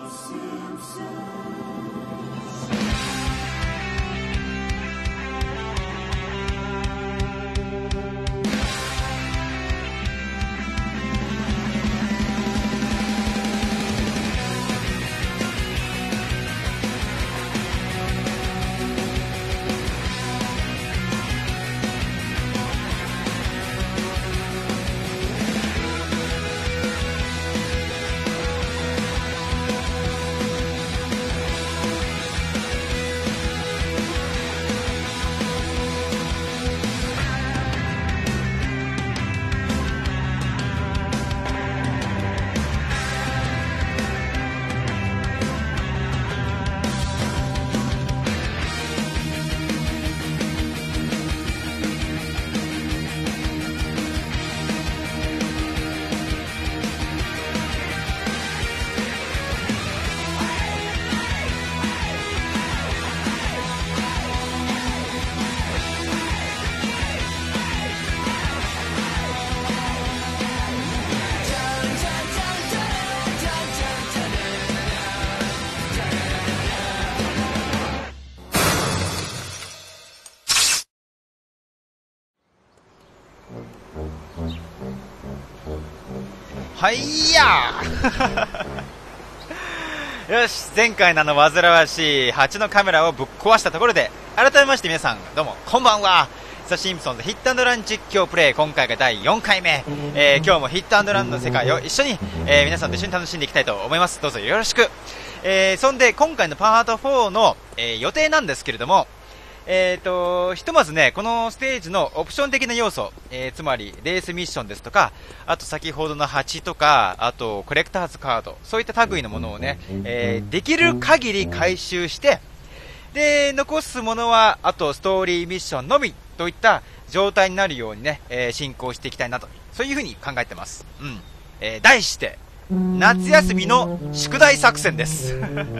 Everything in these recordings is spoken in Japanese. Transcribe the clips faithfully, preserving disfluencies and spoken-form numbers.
はいやーよし、前回のあの煩わしいはちのカメラをぶっ壊したところで、改めまして皆さんどうもこんばんは。ザ・シンプソンズヒットアンドラン実況プレイ、今回がだいよんかいめ、えー、今日もヒットアンドランの世界を一緒に、えー、皆さんと一緒に楽しんでいきたいと思います。どうぞよろしく。えー、そんで今回のパートフォーの、えー、予定なんですけれども、えーと、ひとまずね、このステージのオプション的な要素、えー、つまりレースミッションですとか、あと先ほどのはちとか、あとコレクターズカード、そういった類のものをね、えー、できる限り回収して、で、残すものは、あとストーリーミッションのみといった状態になるようにね、えー、進行していきたいなと、そういう風に考えてます。うん。えー、題して、夏休みの宿題作戦です。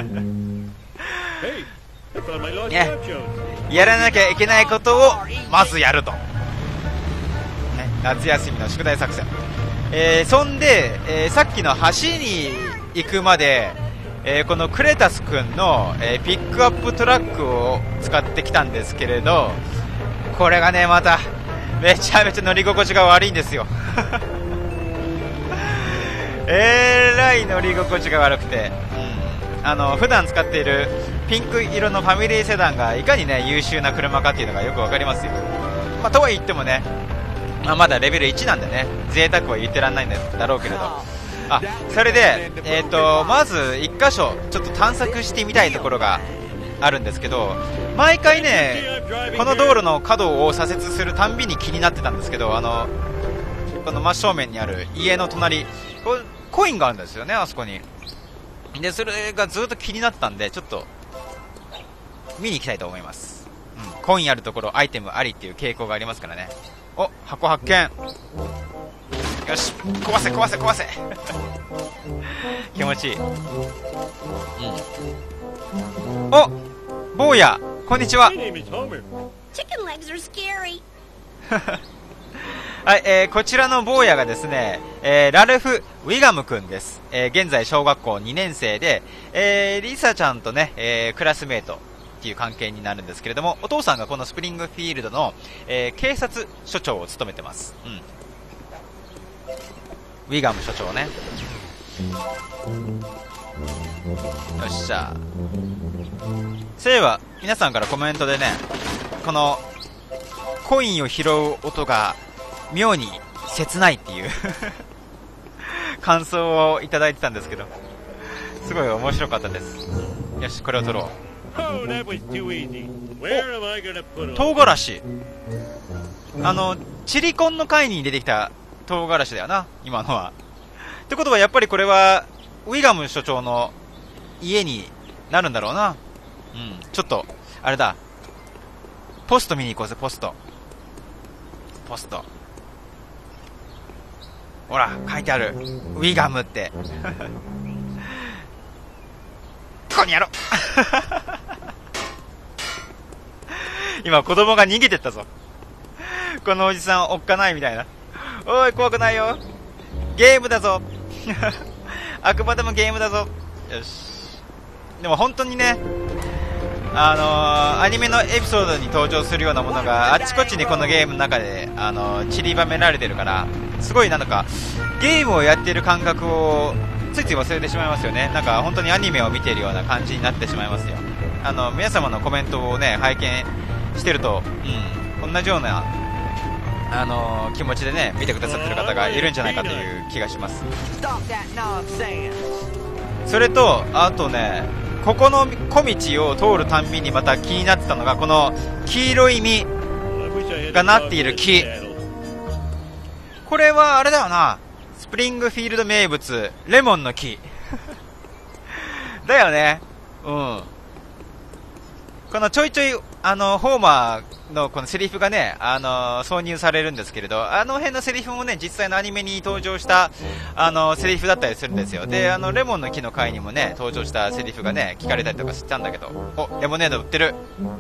ね、やらなきゃいけないことをまずやると、ね、夏休みの宿題作戦、えー、そんで、えー、さっきの橋に行くまで、えー、このクレタス君の、えー、ピックアップトラックを使ってきたんですけれど、これがねまためちゃめちゃ乗り心地が悪いんですよえらい乗り心地が悪くて、うん、あの普段使っているピンク色のファミリーセダンがいかにね優秀な車かっていうのがよくわかりますよ。まあ、とは言ってもね、まあ、まだレベルいちなんでね贅沢は言ってらんないんだろうけれど、あ、それで、えーと、まずいっかしょちょっと探索してみたいところがあるんですけど、毎回ねこの道路の角を左折するたんびに気になってたんですけど、あのこの真正面にある家の隣、こコインがあるんですよね、あそこに。でそれがずっと気になったんで、ちょっと見に行きたいと思います。うん、コインあるところアイテムありっていう傾向がありますからね。お、箱発見。よし、壊せ壊せ壊せ気持ちいい。うん、お、坊やこんにちははい、えー、こちらの坊やがですね、えー、ラルフ・ウィガム君です。えー、現在小学校にねん生で、えー、リサちゃんとね、えー、クラスメートっていう関係になるんですけれども、お父さんがこのスプリングフィールドの、えー、警察署長を務めてます。うん、ウィガム署長ね。よっしゃ。そういえば皆さんからコメントでね、このコインを拾う音が妙に切ないっていう感想をいただいてたんですけど、すごい面白かったです。よし、これを取ろう。唐辛子、あのチリコンの回に出てきた唐辛子だよな今のは。ってことはやっぱりこれはウィガム所長の家になるんだろうな。うん、ちょっとあれだ、ポスト見に行こうぜ。ポストポストほら書いてある、ウィガムってここにやろ今子供が逃げてったぞ。このおじさんおっかないみたいな。おい怖くないよ、ゲームだぞあくまでもゲームだぞ。よし、 でも本当にね、あのー、アニメのエピソードに登場するようなものがあっちこっちにこのゲームの中で、あのー、散りばめられてるから、すごいなんかゲームをやっている感覚をついつい忘れてしまいますよね。なんか本当にアニメを見ているような感じになってしまいますよ。あの皆様のコメントをね拝見してると、うん、同じような、あのー、気持ちでね見てくださってる方がいるんじゃないかという気がします。それとあとね、ここの小道を通るたんびにまた気になってたのが、この黄色い実がなっている木、これはあれだよな、スプリングフィールド名物レモンの木だよね。うん、このちょいちょいあのホーマーのこのセリフがね、あの挿入されるんですけれど、あの辺のセリフもね実際のアニメに登場したあのセリフだったりするんですよ。で、あのレモンの木の回にもね登場したセリフがね聞かれたりとかしたんだけど、お、レモネード売ってる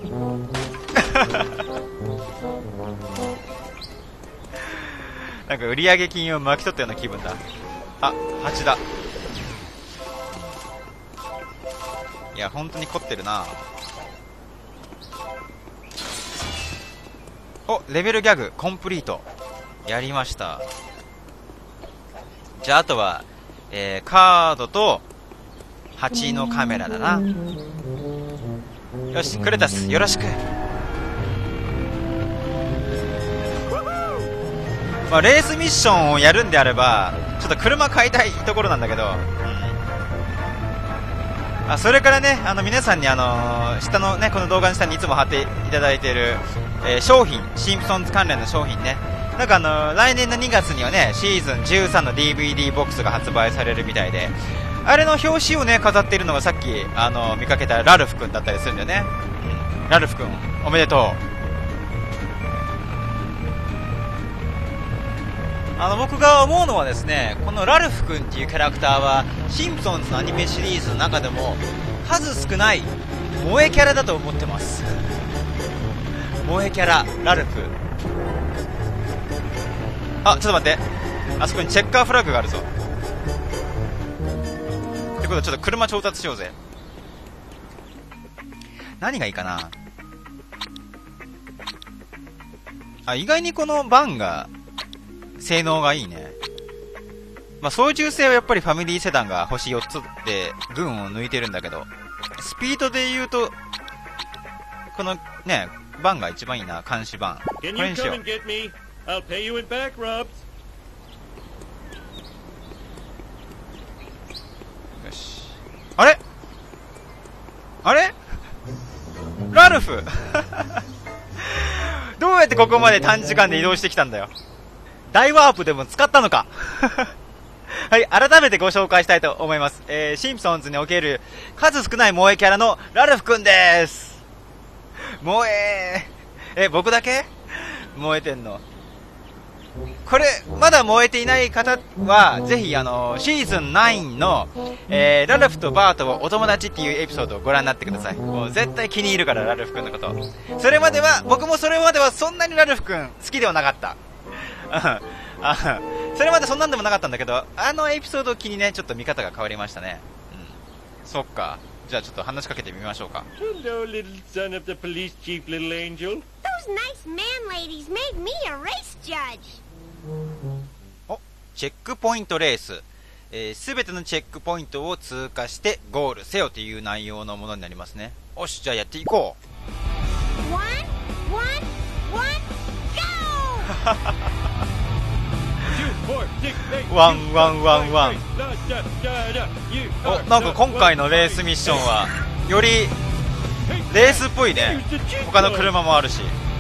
なんか売上金を巻き取ったような気分だ。あ、蜂だ。いや本当に凝ってるな。お、レベルギャグコンプリートやりました。じゃああとは、えー、カードと蜂のカメラだな。よし、クレタスよろしく。まあ、レースミッションをやるんであればちょっと車買いたいところなんだけど、うん、あ、それからね、あの皆さんに、あのー、下のねこの動画の下にいつも貼っていただいている、えー、商品、シンプソンズ関連の商品ね、なんかあのー、来年のにがつにはねシーズンじゅうさんの ディーブイディー ボックスが発売されるみたいで、あれの表紙をね飾っているのがさっき、あのー、見かけたラルフ君だったりするんだよね、うん、ラルフ君おめでとう。あの僕が思うのはですね、このラルフ君っていうキャラクターはシンプソンズのアニメシリーズの中でも数少ない萌えキャラだと思ってます萌えキャララルフ。あ、ちょっと待って、あそこにチェッカーフラッグがあるぞ。ってことでちょっと車調達しようぜ。何がいいかなあ、意外にこのバンが性能がいいね。まあ、操縦性はやっぱりファミリーセダンが星よっつで群を抜いてるんだけど、スピードで言うとこのねバンが一番いいな。監視バンこれにしよう。よし。あれあれラルフどうやってここまで短時間で移動してきたんだよ。大ワープでも使ったのかはい、改めてご紹介したいと思います。えー、シンプソンズにおける数少ない萌えキャラのラルフくんです。萌えー、え、僕だけ燃えてんの？これ、まだ燃えていない方は、ぜひ、あの、シーズンナインの、えー、ラルフとバートをお友達っていうエピソードをご覧になってください。もう絶対気に入るから、ラルフくんのこと。それまでは、僕もそれまではそんなにラルフくん好きではなかった。あ、それまでそんなんでもなかったんだけど、あのエピソードを機にね、ちょっと見方が変わりましたね。うん。そっか。じゃあちょっと話しかけてみましょうか。 Hello, little son of the police chief, little angel. Those nice man ladies made me a race judge. お、チェックポイントレース。えー、すべてのチェックポイントを通過してゴールせよという内容のものになりますね。よし、じゃあやっていこう。 One, one, one, go! ワンワンワンワン。お、なんか今回のレースミッションはよりレースっぽいね。他の車もあるし、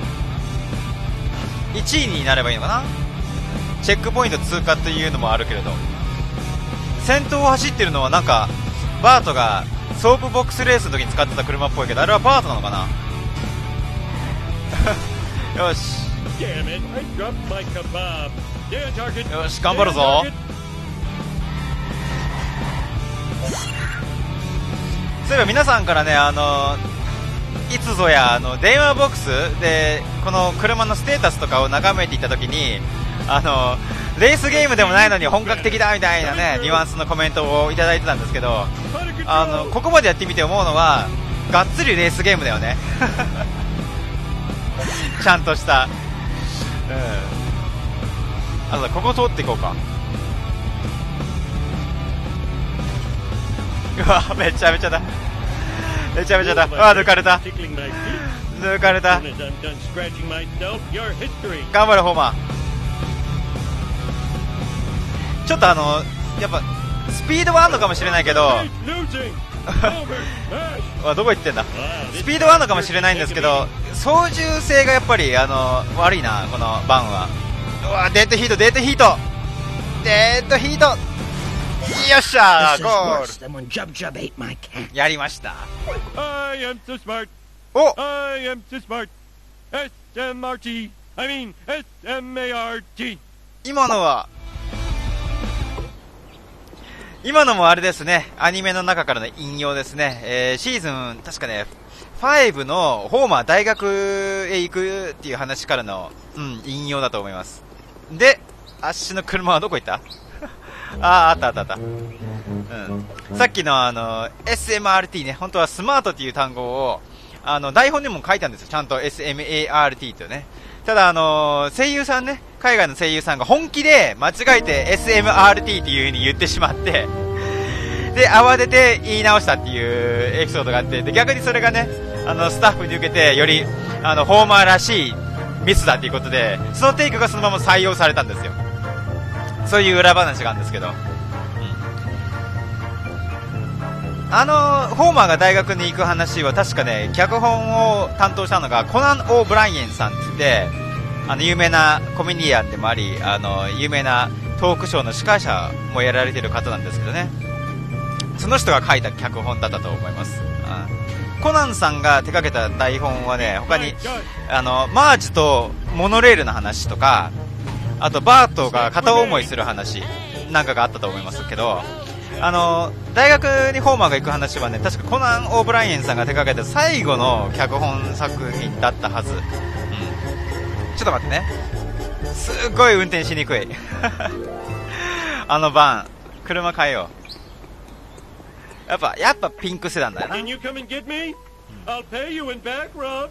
いちいになればいいのかな。チェックポイント通過っていうのもあるけれど、先頭を走ってるのはなんかバートがソープボックスレースの時に使ってた車っぽいけど、あれはバートなのかなよしよし、頑張るぞ。そういえば皆さんからね、あのいつぞやあの電話ボックスでこの車のステータスとかを眺めていた時に、あのレースゲームでもないのに本格的だみたいなねニュアンスのコメントをいただいてたんですけど、 あのここまでやってみて思うのはがっつりレースゲームだよねちゃんとした、うん、あとここ通っていこうか。うわめちゃめちゃだめちゃめちゃだ。うわ抜かれた抜かれた。頑張れホーマー。ちょっとあのやっぱスピードはあるのかもしれないけどどこ行ってんだ。スピードはあるのかもしれないんですけど操縦性がやっぱりあの悪いなこのバンは。うわデッドヒートデッドヒートデッドヒート。よっしゃーゴールやりました。 I am so smart. お I am so smart.エスエムアーティー I mean エスエムエーアールティー。 今のは今のもあれですね、アニメの中からの引用ですね、えー、シーズン確かねごのホーマー大学へ行くっていう話からの、うん、引用だと思います。でアッシュの車はどこ行ったあああったあったあった、うん、さっきのあの エスエムアールティー ね、本当はスマートっていう単語をあの台本にも書いたんですよ、ちゃんと エスエムエーアールティー ってね。ただあの声優さんね、海外の声優さんが本気で間違えて エスエムアールティー っていう風に言ってしまってで慌てて言い直したっていうエピソードがあって、で逆にそれがねあのスタッフに受けてよりあのホーマーらしいミスだっていうことでそのテイクがそのまま採用されたんですよ。そういう裏話があるんですけど、うん、あのホーマーが大学に行く話は確かね脚本を担当したのがコナン・オーブライエンさんって言ってあの有名なコメディアンでもありあの有名なトークショーの司会者もやられてる方なんですけどね、その人が書いた脚本だったと思います、うん、コナンさんが手掛けた台本はね他にあのマージとモノレールの話とかあとバートが片思いする話なんかがあったと思いますけど、あの大学にホーマーが行く話はね確かコナン・オーブライエンさんが手掛けた最後の脚本作品だったはず、うん、ちょっと待ってね、すっごい運転しにくいあのバン車変えよう。やっぱやっぱピンクセダンだよな。 Can you come and get me? I'll pay you in back rubs.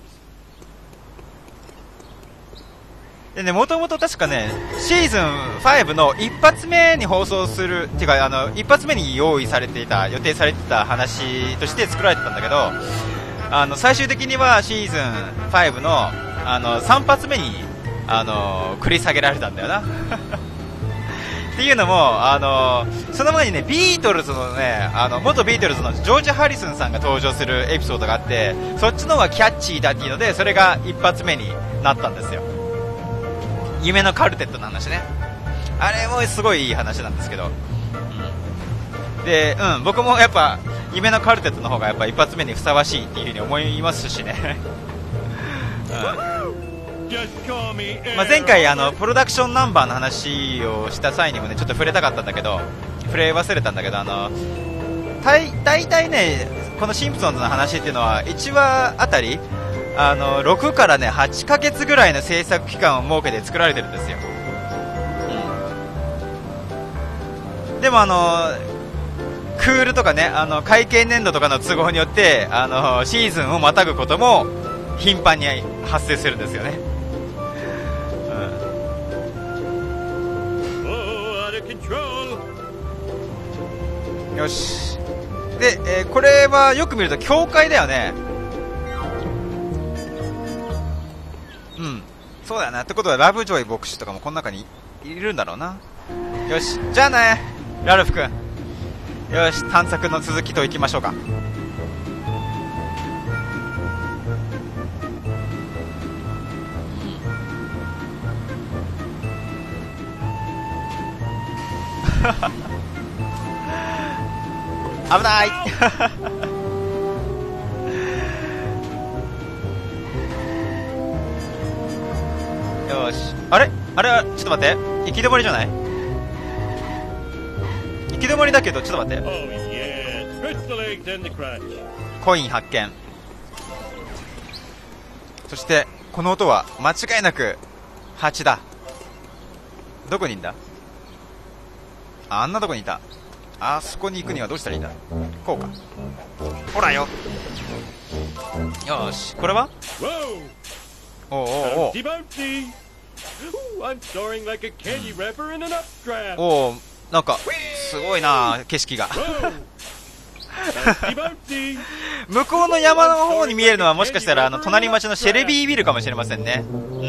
でね、もともと確かねシーズンごの一発目に放送するっていうかあの一発目に用意されていた予定されていた話として作られてたんだけど、あの最終的にはシーズンごのあのさん発目にあの繰り下げられたんだよなっていうのもあのその前にねビートルズのねあの元ビートルズのジョージ・ハリスンさんが登場するエピソードがあってそっちの方がキャッチーだっていうのでそれが一発目になったんですよ。夢のカルテットの話ね、あれもすごいいい話なんですけど、うん、で、うん、僕もやっぱ夢のカルテットの方がやっぱ一発目にふさわしいっていう風に思いますしね、うんまあ、前回あのプロダクションナンバーの話をした際にもねちょっと触れたかったんだけど触れ忘れたんだけどあのだいたいねこのシンプソンズの話っていうのはいちわあたりあのろくからねはちかげつぐらいの制作期間を設けて作られてるんですよ、うん、でもあのクールとかねあの会計年度とかの都合によってあのシーズンをまたぐことも頻繁に発生するんですよね、うん、よしで、えー、これはよく見ると教会だよね。うんそうだよなってことはラブジョイ牧師とかもこの中にいるんだろうな。よしじゃあねラルフ君、よし探索の続きといきましょうか。危ないよしあれあれはちょっと待って行き止まりじゃない行き止まりだけどちょっと待って、oh, yeah. コイン発見。そしてこの音は間違いなく蜂だ。どこにいんだあんなとこにいた。 あそこに行くにはどうしたらいいんだ。こうか。ほらよ。よーし、これは Whoa! おうおうおう Bouncy, bouncy! Ooh, I'm soaring like a candy wrapper in an updraft. おう、なんかすごいな景色が。 Whoa! Bouncy, bouncy! 向こうの山の方に見えるのはもしかしたらあの隣町のシェルビービルかもしれませんね。うん。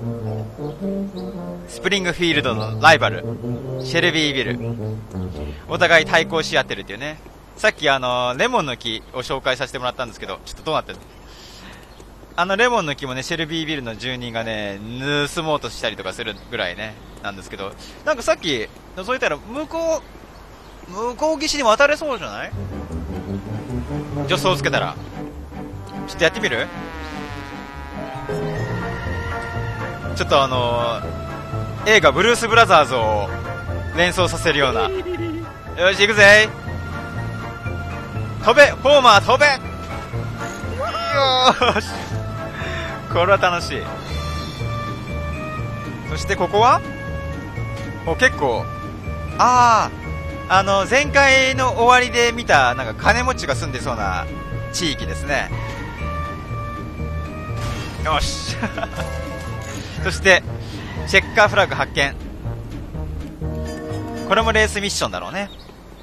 スプリングフィールドのライバルシェルビービル、お互い対抗し合ってるっていうね。さっきあのレモンの木を紹介させてもらったんですけど、ちょっとどうなってるの。あのレモンの木もねシェルビービルの住人がね盗もうとしたりとかするぐらいねなんですけど、なんかさっき覗いたら向こう向こう岸に渡れそうじゃない。助走をつけたらちょっとやってみる。ちょっとあのー映画ブルースブラザーズを連想させるような。よし行くぜ。飛べフォーマー飛べ。よーしこれは楽しい。そしてここはお結構あああの前回の終わりで見たなんか金持ちが住んでそうな地域ですね。よしそしてチェッカーフラッグ発見。これもレースミッションだろうね。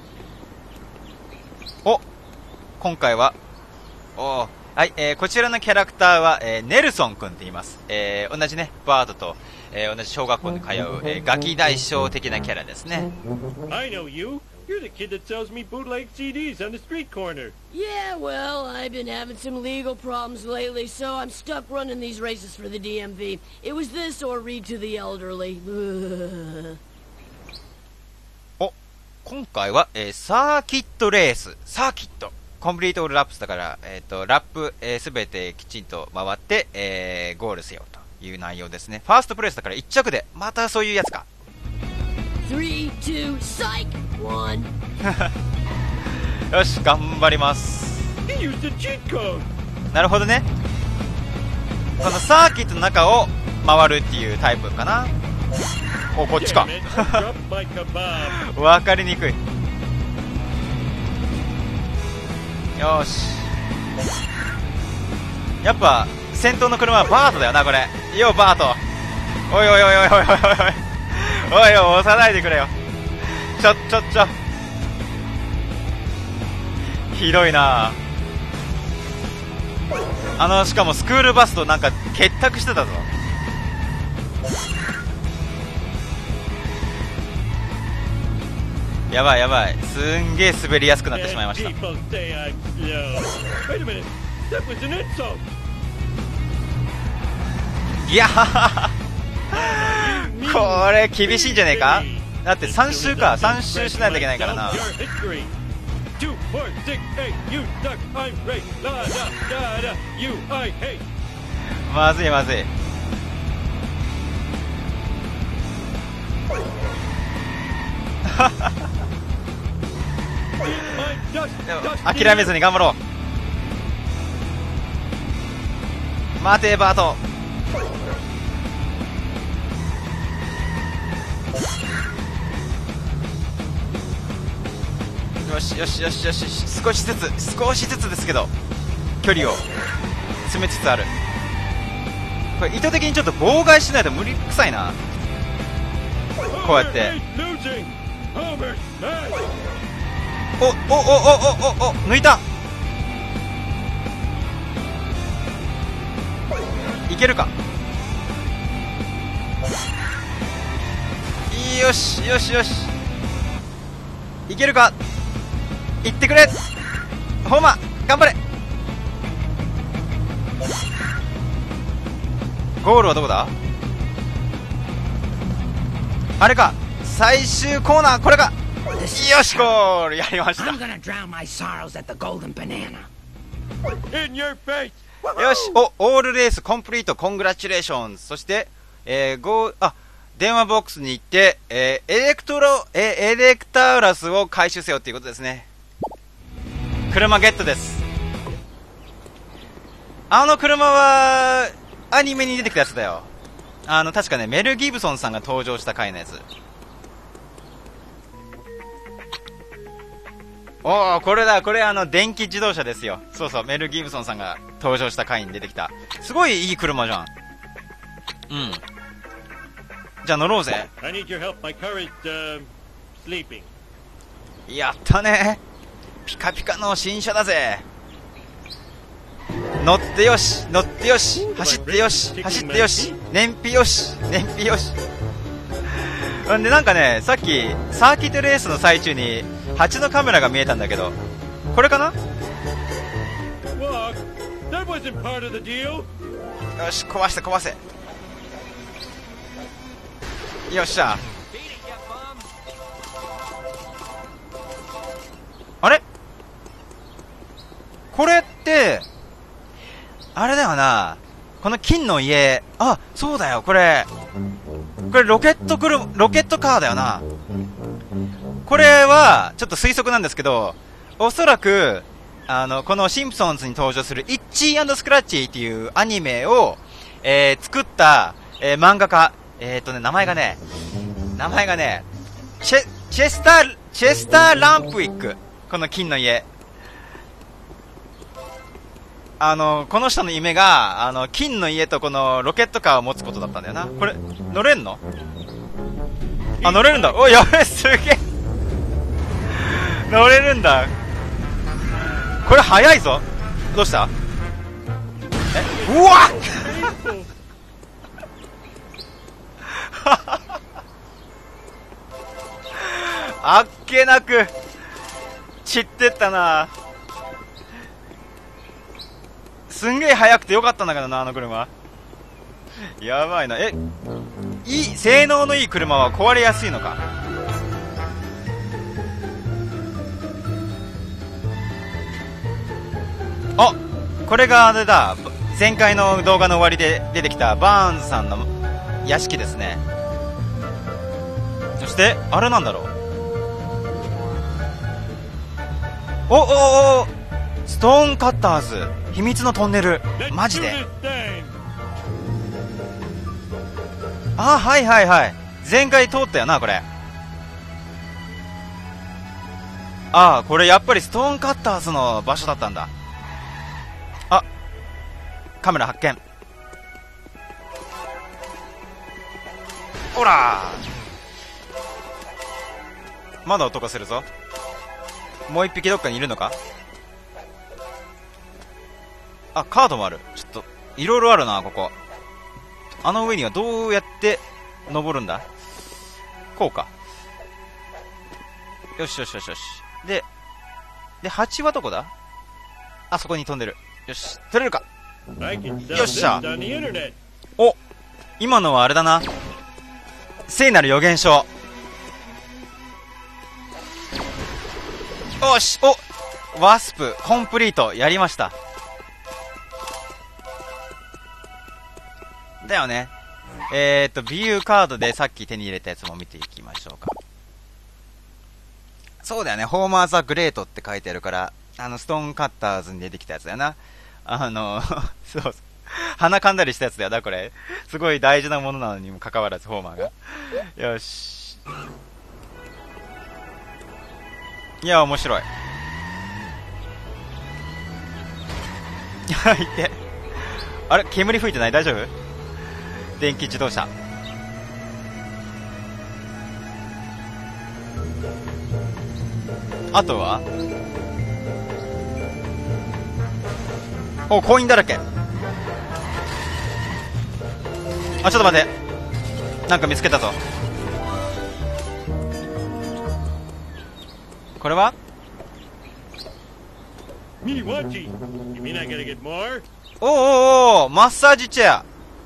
お今回はおはい、えー、こちらのキャラクターは、えー、ネルソン君って言います。えー、同じねバードと、えー、同じ小学校に通う、えー、ガキ大将的なキャラですね。 I know you. You're the kid that sells me bootleg C Ds on the street corner. Yeah, well, I've been having some legal problems lately, so I'm stuck running these races for the D M V. It was this or read to the elderly. お今回は、えー、サーキットレース。サーキットコンプリートオールラップスだから、えー、とラップすべ、えー、てきちんと回って、えー、ゴールせよという内容ですね。ファーストプレイスだからいっ着でまたそういうやつか。 three, two, psych, one. よし頑張ります。 He used a cheat code. なるほどね。このサーキットの中を回るっていうタイプかな。おこっちか。 Damn it, I dropped my kebab. わかりにくい。よしやっぱ先頭の車はバートだよなこれ。よバート。おいおいおいおいおいおいおいおいおい押さないでくれよ。ちょちょちょひどいなあのしかもスクールバスとなんか結託してたぞ。やばいやばいすんげえ滑りやすくなってしまいました。 People say I'm slow. Wait a minute. That was an insult. いやこれ厳しいんじゃねえか。だってさん周かさん周しないといけないからな。まずいまずい諦めずに頑張ろう。待てバート。よしよしよしよし少しずつ少しずつですけど距離を詰めつつある。これ意図的にちょっと妨害しないと無理くさいな。こうやっておおおおおおお抜いた。いけるか。よしよしよしいけるか。いってくれホーマー頑張れ。ゴールはどこだ。あれか最終コーナーこれか。よしゴールやりました。 I'm gonna drown my sorrows at the golden banana. In your face. よしおオールレースコンプリートコングラチュレーション。そして、えー、ゴーあ電話ボックスに行って、えー、エレクトロえエレクタウラスを回収せよっていうことですね。車ゲットです。あの車はアニメに出てきたやつだよ。あの確かねメル・ギブソンさんが登場した回のやつ。 おお、これだ、これあの電気自動車ですよ。そうそう、メル・ギブソンさんが登場した回に出てきた、すごいいい車じゃん。うん。じゃあ乗ろうぜ。 I need your help. My car is, uh, sleeping. やったね、ピカピカの新車だぜ。乗ってよし、乗ってよし、走ってよし、走ってよし、燃費よし、燃費よし。んでなんかね、さっきサーキットレースの最中に蜂のカメラが見えたんだけど、これかな。 Walk. That wasn't part of the deal. よし、壊して壊せ。よっしゃ。あれ、これってあれだよな、この金の家。あ、そうだよ、これこれロケットクルロケットカーだよな。これはちょっと推測なんですけど、おそらくあのこのシンプソンズに登場するイッチー&スクラッチーっていうアニメを、えー、作った、えー、漫画家、えーとね、名前がね名前がねチェ、チェスターチェスター・ランプウィック、この金の家。あのこの人の夢があの金の家とこのロケットカーを持つことだったんだよな。これ乗れんの？あ、乗れるんだ。おい、やべえ、すげえ乗れるんだ。これ早いぞ。どうした？え、うわっあっけなく散ってったな。すんげえ速くてよかったんだけどな、あの車。やばいな。え、いい性能のいい車は壊れやすいのか。あ、これがあれだ、前回の動画の終わりで出てきたバーンズさんの屋敷ですね。そしてあれなんだろう。おおおお、ストーンカッターズ秘密のトンネル。マジで。あ、はいはいはい、前回通ったよなこれ。ああ、これやっぱりストーンカッターズの場所だったんだ。あ、カメラ発見。ほら、まだ音がするぞ。もう一匹どっかにいるのか。あ、カードもある。ちょっといろいろあるな、ここ。あの上にはどうやって登るんだ。こうか。よしよしよしよし。でで、蜂はどこだ。あそこに飛んでる。よし、取れるか。よっしゃ。お、今のはあれだな、聖なる予言書。よし、お、ワスプコンプリートやりました。だよね。えーっとビューカードでさっき手に入れたやつも見ていきましょうか。そうだよね、ホーマーザグレートって書いてあるから、あのストーンカッターズに出てきたやつだよな。あのそうそう、鼻かんだりしたやつだよな、これ。すごい大事なものなのにもかかわらずホーマーが。よし、いや面白い。いて、あれ、煙吹いてない？大丈夫？電気自動車。あとは、お、コインだらけ。あ、ちょっと待って、なんか見つけたぞ。これはおおおお、マッサージチェア。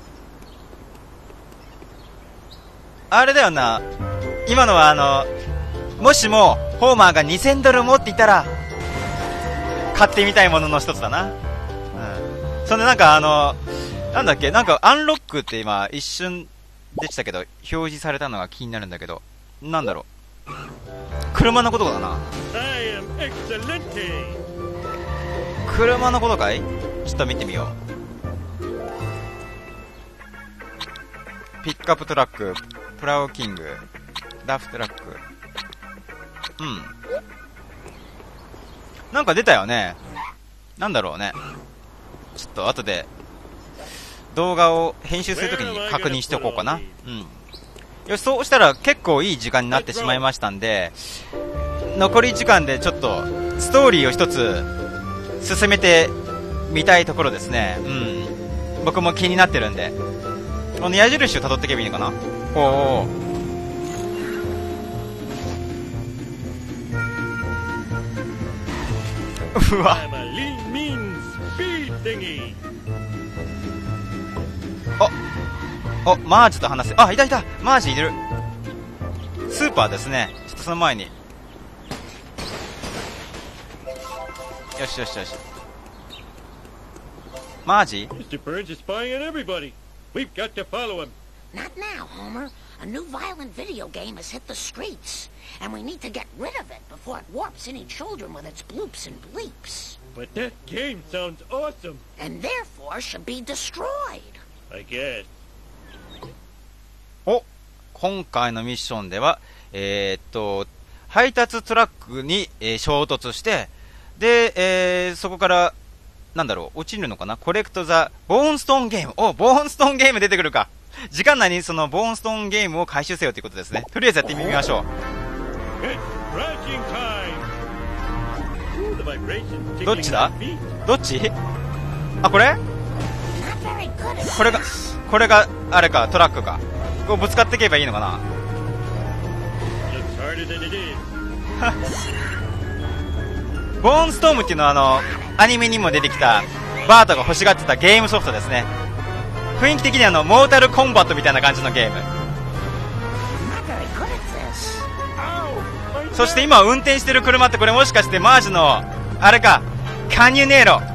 あれだよな、今のはあの、もしもホーマーがにせんドル持っていたら買ってみたいものの一つだな。うん。そんでなんかあの、なんだっけ、なんかアンロックって今一瞬でしたけど表示されたのが気になるんだけど、なんだろう、車のことだな。車のことかい。ちょっと見てみよう。ピックアップトラック、プラウキング、ダフトラック。うん。 なんか出たよね。なんだろうね。ちょっと後で動画を編集するときに確認しておこうかな。うん。よし、そうしたら結構いい時間になってしまいましたんで、残り時間でちょっとストーリーを一つ進めてみたいところですね。うん。僕も気になってるんで。この矢印を辿っていけばいいのかな。おお。うわ。 I'm a lean, mean speed thingy. お、お、マージと話せ。あ、いたいた、マージいる。スーパーですね。ちょっとその前に。よしよしよし。マージ Mister Burns is spying on everybody. We've got to follow him. Not now, Homer. A new violent video game has hit the streets, and we need to get rid of it before it warps any children with its bloops and bleeps. But that game sounds awesome. And therefore should be destroyed. I guess. お、今回のミッションでは、えー、っと、配達トラックに、えー、衝突して、で、えー、そこから、なんだろう、落ちるのかな。コレクトザ、ボーンストーンゲーム。お、ボーンストーンゲーム出てくるか。時間内にそのボーンストーンゲームを回収せよということですね。とりあえずやってみましょう。 It's crashing time. Ooh, the vibration's どっち tickling だ my feet. どっちあ、これ Not very good at これが、これが、あれか、トラックか。こうぶつかっていけばいいのかな。 Looks harder than it is. ボーンストームっていうのはあの、アニメにも出てきた、バートが欲しがってたゲームソフトですね。雰囲気的にあの、モータルコンバットみたいな感じのゲーム。 not very good at this. Ow! My そして今運転してる車ってこれもしかしてマージの、あれか、カニュネーロ。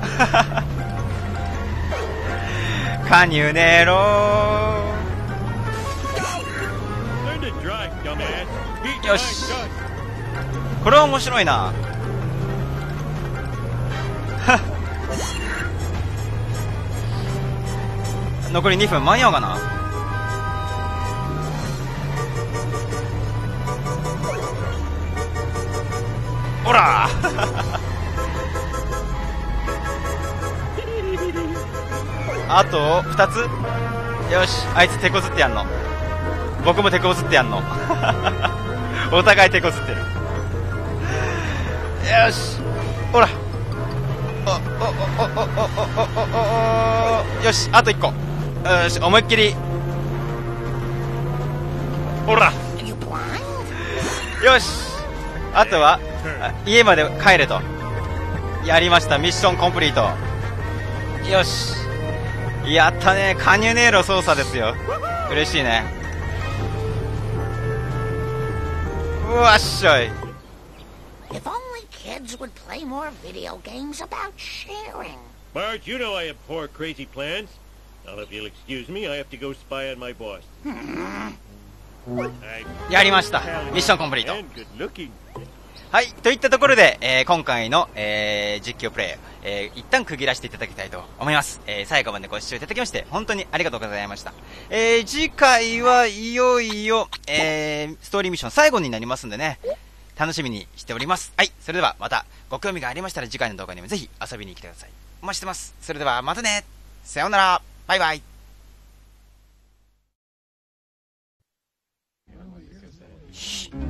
カニュネーロ Learn to drive, dumbass. Beat my Yes. gun. これは面白いな。残りにふん間に合うかな。ほらあとふたつ。よし、あいつ手こずってやんの。僕も手こずってやんの。お互い手こずってる。よし、ほら。おおおおおおおおお。よし、あといっこ。よし、思いっきり。ほら。 Are you blind? よし、あとはあ家まで帰れと。やりました。ミッションコンプリート。よし、やったね。カニュネーロ操作ですよ。嬉しいね。うわっしょい。 If only kids would play more video games about sharing. Marge, you know I have poor, crazy plans. Now, if you'll excuse me, I have to go spy on my boss. I'm やりました。ミッションコンプリート。 and good looking. はい、といったところで、えー今回の、えー実況プレイ、えー一旦区切らせていただきたいと思います。えー最後までご視聴いただきまして、本当にありがとうございました。えー次回はいよいよ、えーストーリーミッション最後になりますんでね、楽しみにしております。はい、それではまたご興味がありましたら次回の動画にもぜひ遊びに来てください。お待ちしてます。それではまたね。さようなら。バイバイ。シ